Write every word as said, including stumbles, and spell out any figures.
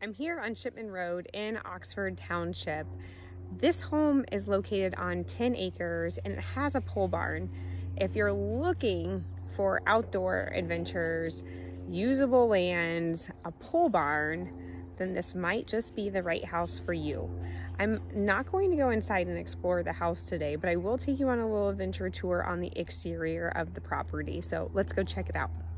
I'm here on Shipman Road in Oxford Township. This home is located on ten acres and it has a pole barn. If you're looking for outdoor adventures, usable land, a pole barn, then this might just be the right house for you. I'm not going to go inside and explore the house today, but I will take you on a little adventure tour on the exterior of the property. So let's go check it out.